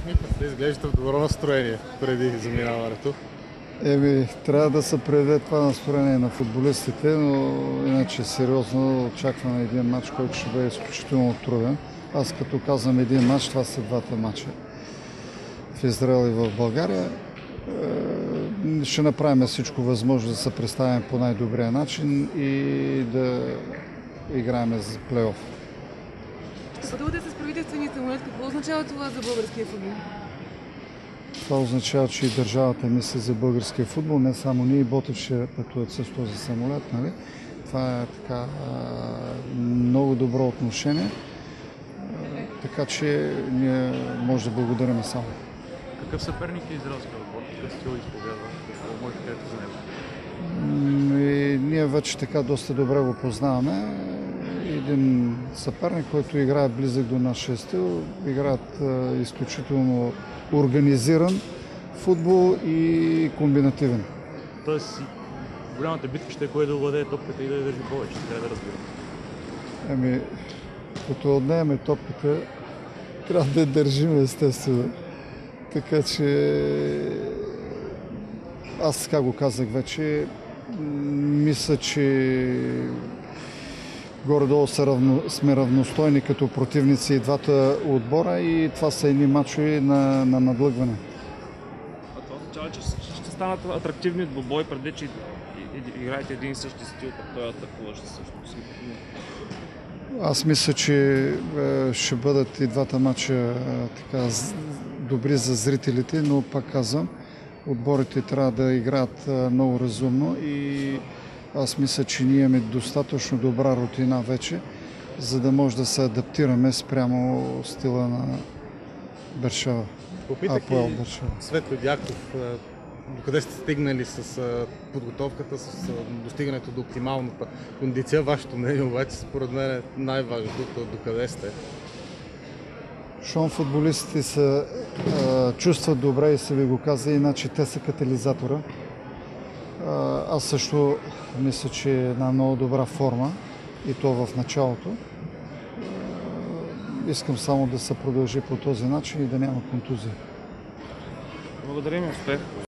Да изглежда в добро настроение преди заминаването. Трябва да се предаде това настроение на футболистите, но иначе сериозно очакваме един матч, който ще бъде изключително труден. Аз като казвам един матч, това са двата матча в Израел и в България. Ще направим всичко възможно да се представим по най-добрия начин и да играем за плейоф. Пътувате с правителствения самолет. Какво означава това за българския футбол? Това означава, че и държавата мисли за българския футбол, не само ние, Ботев ще пътуват с този самолет. Нали? Това е така много добро отношение, така че ние може да благодарим само. Какъв съперник е израелския отбор? Какъв стил изповядва? Какво може да кажете за него? Ние вече така доста добре го познаваме. Един съперник, който играе близък до нашия стил, играят изключително организиран футбол и комбинативен. Тоест, голямата битка ще е кой да владее топката и да я държи повече, трябва да разбирам. Като отнеме топката, трябва да я държим естествено. Така че аз така го казах вече, мисля, че горе-долу сме равностойни като противници и двата отбора и това са едни мачове на надлъгване. А това означава, че ще станат атрактивни двубой, преди че играете един и същи стил, пък той атакуваш също. Аз мисля, че ще бъдат и двата мача така добри за зрителите, но пак казвам, отборите трябва да играят много разумно и аз мисля, че ние имаме достатъчно добра рутина вече, за да може да се адаптираме спрямо стила на Бершава. Попитах и Светло Дяков, докъде сте стигнали с подготовката, с достигането до оптималната кондиция. Вашето мнение обаче според мен е най-важното, докъде сте. Щом футболистите се чувстват добре и се ви го каза, иначе те са катализатора. Аз също мисля, че е една много добра форма и то в началото. Искам само да се продължи по този начин и да няма контузия. Благодарим, успех!